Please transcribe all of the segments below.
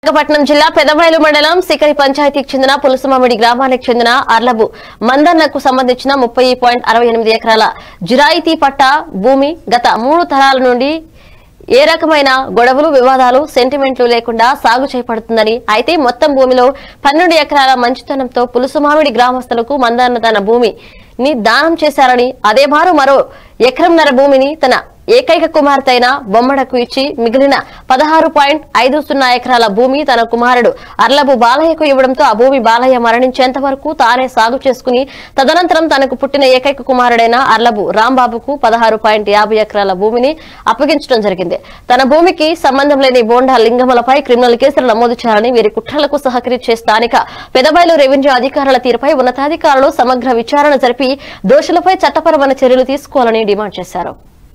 విశాఖపట్నం జిల్లా పెదబయలు మండలం సికరి పంచాయతీకి చెందిన పులుసుమామిడి గ్రామానికి చెందిన అర్లబు మందన్నకు సంబంధించిన 30.68 ఎకరాల జిరాయితీ పట్టా భూమి గత 3 తరాల నుండి ఏ రకమైన గొడవలు వివాదాలు సెంటిమెంట్లు లేకుండా సాగు చేయబడుతుందని అయితే మొత్తం భూమిలో 12 ఎకరాల మంచితనంతో పులుసుమామిడి గ్రామస్తులకు మందన్న తన భూమిని దానం చేశారని అదే మరో ఎకరంన్నర భూమిని తన ఏకైక కుమార్తె అయిన బొమ్మడకు ఇచ్చి మిగిలిన 16.50 ఎకరాల భూమి తన కుమారుడు అర్లబు బాలయ్యకు ఇవ్వడంతో ఆ భూమి బాలయ్య మరణించేంత వరకు తానే సాగు చేసుకుని తదనంతరం తనకు పుట్టిన ఏకైక కుమారుడైన అర్లబు రాంబాబుకు 16.50 ఎకరాల భూమిని అప్పగించడం జరిగింది. తన భూమికి సంబంధం లేని బోండా లింగములపై క్రిమినల్ కేసులు నమోదు చేయాలని వీరి కుట్రలకు సహకరించే స్థానిక పెదబయలు రెవెన్యూ అధికారుల తీరుపై ఉన్నతాధికారులు సమగ్ర విచారణ జరిపి దోషులపై చట్టపరమైన చర్యలు తీసుకోవాలని డిమాండ్ చేశారు.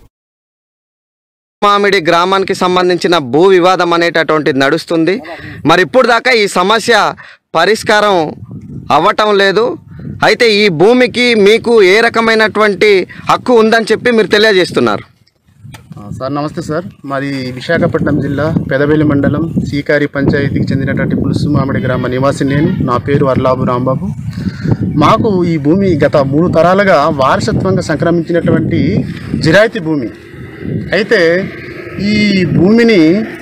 మామిడి గ్రామానికి సంబంధించిన భూ వివాదం అనేటటువంటిది నడుస్తుంది. మరి ఇప్పుడు దాకా ఈ సమస్య పరిష్కారం అవ్వటం లేదు. అయితే ఈ భూమికి మీకు ఏ రకమైనటువంటి హక్కు ఉందని చెప్పి మీరు తెలియజేస్తున్నారు. సార్ నమస్తే సార్. మాది విశాఖపట్నం జిల్లా పెదబెల్లి మండలం సీకారి పంచాయతీకి చెందినటువంటి పులుసుమామిడి గ్రామ నివాసి నేను. నా పేరు అర్లాబు రాంబాబు. మాకు ఈ భూమి గత 3 తరాలుగా వారసత్వంగా సంక్రమించినటువంటి జిరాయితీ భూమి. అయితే ఈ భూమిని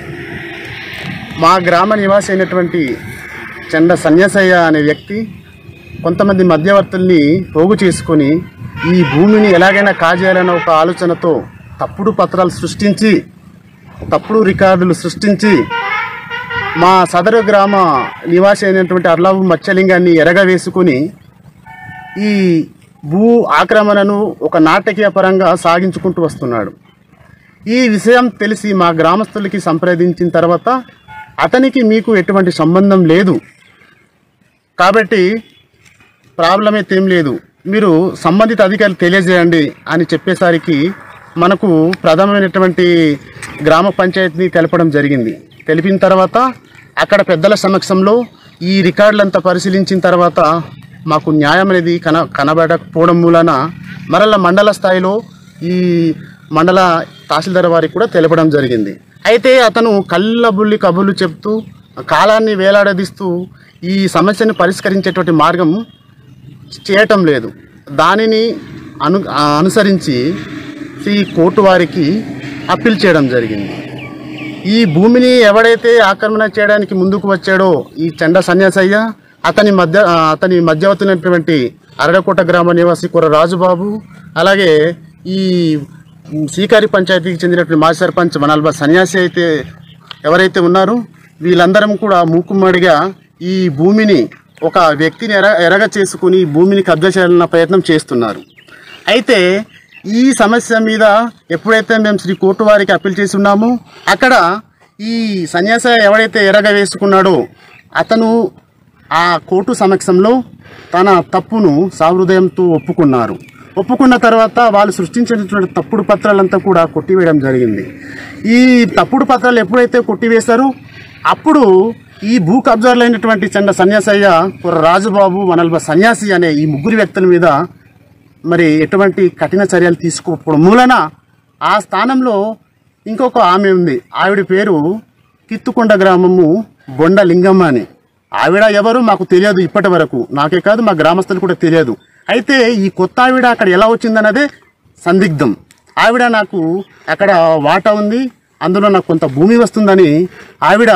మా గ్రామ నివాసి అయినటువంటి చెండ సన్యాసయ్య అనే వ్యక్తి కొంతమంది మధ్యవర్తుల్ని పోగు చేసుకొని ఈ భూమిని ఎలాగైనా కాజేయాలన్న ఒక ఆలోచనతో తప్పుడు పత్రాలు సృష్టించి తప్పుడు రికార్డులు సృష్టించి మా సదరు గ్రామ నివాసి అయినటువంటి అర్లాబు మత్స్యలింగాన్ని ఎరగవేసుకొని ఈ భూ ఆక్రమణను ఒక నాటకీయ పరంగా సాగించుకుంటూ వస్తున్నాడు. ఈ విషయం తెలిసి మా గ్రామస్తులకి సంప్రదించిన తర్వాత అతనికి మీకు ఎటువంటి సంబంధం లేదు కాబట్టి ప్రాబ్లం అయితే ఏం లేదు, మీరు సంబంధిత అధికారులు తెలియజేయండి అని చెప్పేసరికి మనకు ప్రధానమైనటువంటి గ్రామ పంచాయతీని తెలపడం జరిగింది. తెలిపిన తర్వాత అక్కడ పెద్దల సమక్షంలో ఈ రికార్డులంతా పరిశీలించిన తర్వాత మాకు న్యాయం అనేది కనబడకపోవడం మూలన మరల మండల స్థాయిలో ఈ మండల తహసీల్దార్ వారికి కూడా తెలపడం జరిగింది. అయితే అతను కళ్ళబుల్లి కబుర్లు చెప్తూ కాలాన్ని వేలాడదీస్తూ ఈ సమస్యను పరిష్కరించేటువంటి మార్గం చేయటం లేదు. దానిని అనుసరించి ఈ కోర్టు వారికి అప్పీల్ చేయడం జరిగింది. ఈ భూమిని ఎవడైతే ఆక్రమణ చేయడానికి ముందుకు వచ్చాడో ఈ చెండ సన్యాసయ్య, అతని మధ్యవర్తులైనటువంటి అరడకోట గ్రామ నివాసి కుర్ర రాజుబాబు, అలాగే ఈ సీకారి పంచాయతీకి చెందినటువంటి మాజీ సర్పంచ్ మనల్బా సన్యాసి అయితే ఎవరైతే ఉన్నారో వీళ్ళందరం కూడా మూకుమ్మడిగా ఈ భూమిని ఒక వ్యక్తిని ఎరగ చేసుకుని భూమిని కబ్జా చేయాలన్న ప్రయత్నం చేస్తున్నారు. అయితే ఈ సమస్య మీద ఎప్పుడైతే మేము శ్రీ కోర్టు వారికి అప్పీల్ చేసి ఉన్నామో అక్కడ ఈ సన్యాస ఎవడైతే ఎరగ వేసుకున్నాడో అతను ఆ కోర్టు సమక్షంలో తన తప్పును సహృదయంతో ఒప్పుకున్న తర్వాత వాళ్ళు సృష్టించినటువంటి తప్పుడు పత్రాలంతా కూడా కొట్టివేయడం జరిగింది. ఈ తప్పుడు పత్రాలు ఎప్పుడైతే కొట్టివేశారో అప్పుడు ఈ భూ కబ్జార్లు అయినటువంటి చెండ సన్యాసయ్య, రాజుబాబు, మనల్బా సన్యాసి అనే ఈ 3 వ్యక్తుల మీద మరి ఎటువంటి కఠిన చర్యలు తీసుకోకపోవడం మూలన ఆ స్థానంలో ఇంకొక ఆమె ఉంది. ఆవిడ పేరు కిత్తుకొండ గ్రామము బొండ లింగమ్మ అని. ఆవిడ ఎవరు మాకు తెలియదు ఇప్పటి వరకు, నాకే కాదు మా గ్రామస్తులు కూడా తెలియదు. అయితే ఈ కొత్త ఆవిడ అక్కడ ఎలా వచ్చిందన్నదే సందిగ్ధం. ఆవిడ నాకు అక్కడ వాటా ఉంది, అందులో నాకు కొంత భూమి వస్తుందని ఆవిడ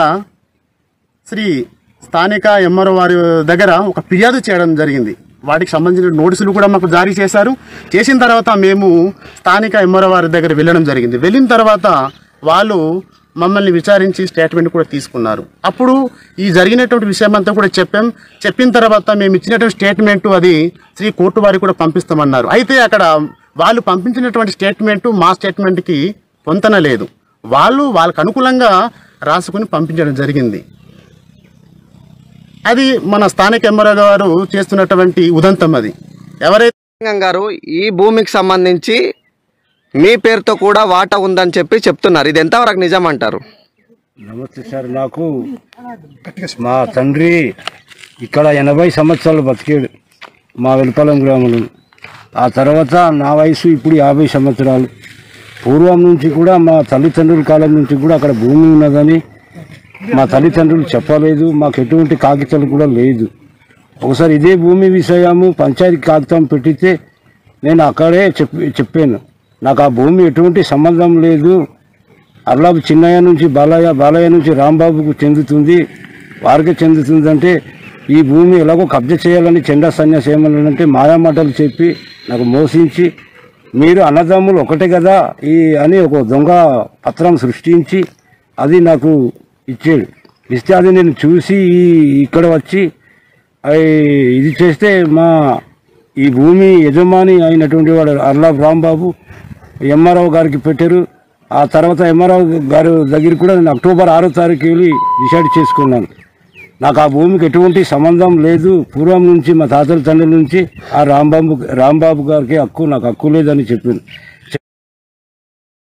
శ్రీ స్థానిక ఎంఆర్ఓ వారి దగ్గర ఒక ఫిర్యాదు చేయడం జరిగింది. వాటికి సంబంధించిన నోటీసులు కూడా మాకు జారీ చేశారు. చేసిన తర్వాత మేము స్థానిక ఎంఆర్ఓ వారి దగ్గర వెళ్ళడం జరిగింది. వెళ్ళిన తర్వాత వాళ్ళు మమ్మల్ని విచారించి స్టేట్మెంట్ కూడా తీసుకున్నారు. అప్పుడు ఈ జరిగినటువంటి విషయం అంతా కూడా చెప్పిన తర్వాత మేము ఇచ్చినటువంటి స్టేట్మెంటు అది శ్రీ కోర్టు వారికి కూడా పంపిస్తామన్నారు. అయితే అక్కడ వాళ్ళు పంపించినటువంటి స్టేట్మెంటు మా స్టేట్మెంట్కి పొంతన లేదు. వాళ్ళకు అనుకూలంగా రాసుకుని పంపించడం జరిగింది. అది మన స్థానిక ఎంఆర్ఓ గారు చేస్తున్నటువంటి ఉదంతం. అది ఎవరైతే గారు ఈ భూమికి సంబంధించి మీ పేరుతో కూడా వాటా ఉందని చెప్తున్నారు, ఇది ఎంతవరకు నిజం అంటారు? నమస్తే సార్. నాకు మా తండ్రి ఇక్కడ 80 సంవత్సరాలు బతికాడు మా వెలుపలం గ్రామంలో. ఆ తర్వాత నా వయసు ఇప్పుడు 50 సంవత్సరాలు. పూర్వం నుంచి కూడా మా తల్లిదండ్రుల కాలం నుంచి కూడా అక్కడ భూమి ఉన్నదని మా తల్లిదండ్రులు చెప్పలేదు, మాకు ఎటువంటి కాగితాలు కూడా లేదు. ఒకసారి ఇదే భూమి విషయము పంచాయతీ కాగితం పెట్టితే నేను అక్కడే చెప్పాను, నాకు ఆ భూమి ఎటువంటి సంబంధం లేదు, అర్లాబు చిన్నయ్య నుంచి బాలయ్య నుంచి రాంబాబుకు చెందుతుంది, వారికే చెందుతుంది అంటే ఈ భూమి ఎలాగో కబ్జా చేయాలని చెండా సన్యాసి ఏమన్నాడంటే మాయామాటలు చెప్పి నాకు మోసించి మీరు అన్నదమ్ములు ఒకటే కదా అని ఒక దొంగ పత్రం సృష్టించి అది నాకు ఇచ్చాడు. ఇస్తే అది నేను చూసి ఇక్కడ వచ్చి ఇది చేస్తే మా ఈ భూమి యజమాని అయినటువంటి వాడు అర్లాబ్ రాంబాబు ఎంఆర్ఓ గారికి పెట్టారు. ఆ తర్వాత ఎంఆర్ఓ గారి దగ్గర కూడా నేను అక్టోబర్ 6వ తారీఖు వెళ్ళి డిసైడ్ చేసుకున్నాను. నాకు ఆ భూమికి ఎటువంటి సంబంధం లేదు, పూర్వం నుంచి మా తాతల తండ్రుల నుంచి ఆ రాంబాబు గారికి నాకు హక్కు లేదని చెప్పింది.